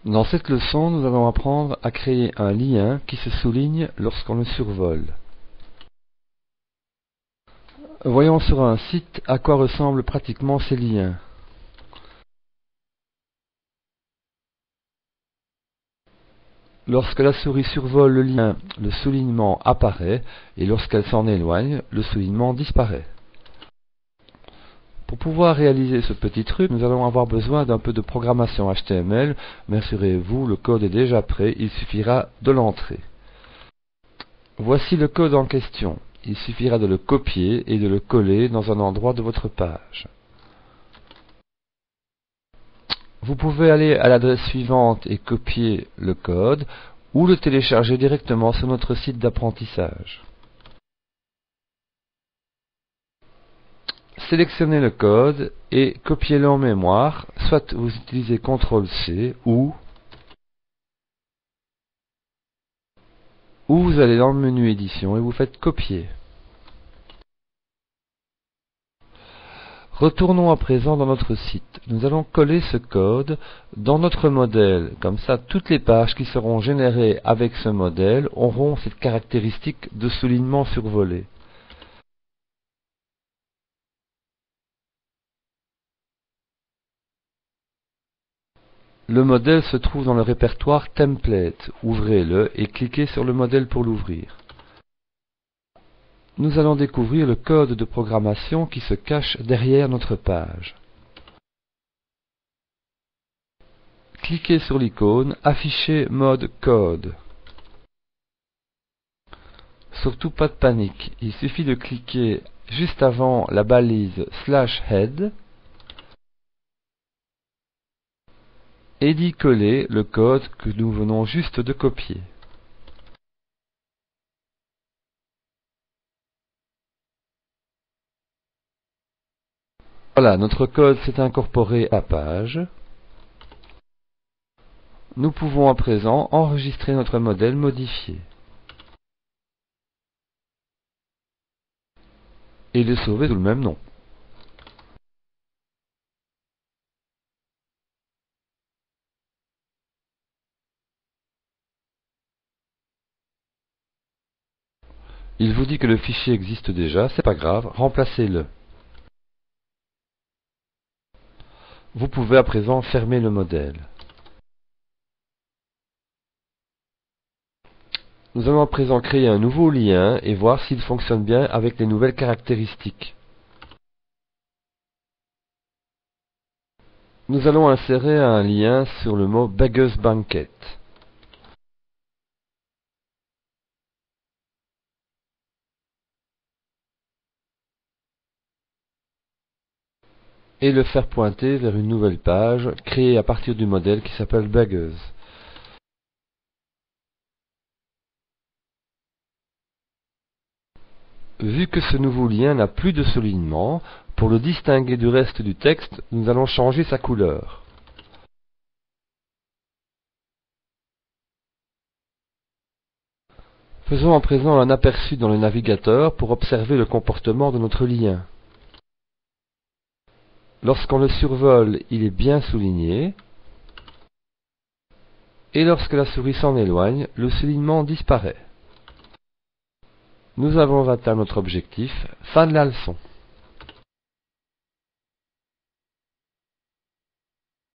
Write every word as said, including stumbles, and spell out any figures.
Dans cette leçon, nous allons apprendre à créer un lien qui se souligne lorsqu'on le survole. Voyons sur un site à quoi ressemblent pratiquement ces liens. Lorsque la souris survole le lien, le soulignement apparaît et lorsqu'elle s'en éloigne, le soulignement disparaît. Pour pouvoir réaliser ce petit truc, nous allons avoir besoin d'un peu de programmation H T M L, mais rassurez-vous, le code est déjà prêt, il suffira de l'entrer. Voici le code en question. Il suffira de le copier et de le coller dans un endroit de votre page. Vous pouvez aller à l'adresse suivante et copier le code, ou le télécharger directement sur notre site d'apprentissage. Sélectionnez le code et copiez-le en mémoire, soit vous utilisez contrôle C ou, ou vous allez dans le menu édition et vous faites copier. Retournons à présent dans notre site. Nous allons coller ce code dans notre modèle. Comme ça, toutes les pages qui seront générées avec ce modèle auront cette caractéristique de soulignement survolé. Le modèle se trouve dans le répertoire Template. Ouvrez-le et cliquez sur le modèle pour l'ouvrir. Nous allons découvrir le code de programmation qui se cache derrière notre page. Cliquez sur l'icône Afficher mode code. Surtout pas de panique, il suffit de cliquer juste avant la balise slash head et d'y coller le code que nous venons juste de copier. Voilà, notre code s'est incorporé à la page. Nous pouvons à présent enregistrer notre modèle modifié et le sauver sous le même nom. Il vous dit que le fichier existe déjà, c'est pas grave, remplacez-le. Vous pouvez à présent fermer le modèle. Nous allons à présent créer un nouveau lien et voir s'il fonctionne bien avec les nouvelles caractéristiques. Nous allons insérer un lien sur le mot Beggar's Banquet. Et le faire pointer vers une nouvelle page créée à partir du modèle qui s'appelle Beggars. Vu que ce nouveau lien n'a plus de soulignement, pour le distinguer du reste du texte, nous allons changer sa couleur. Faisons à présent un aperçu dans le navigateur pour observer le comportement de notre lien. Lorsqu'on le survole, il est bien souligné. Et lorsque la souris s'en éloigne, le soulignement disparaît. Nous avons atteint notre objectif. Fin de la leçon.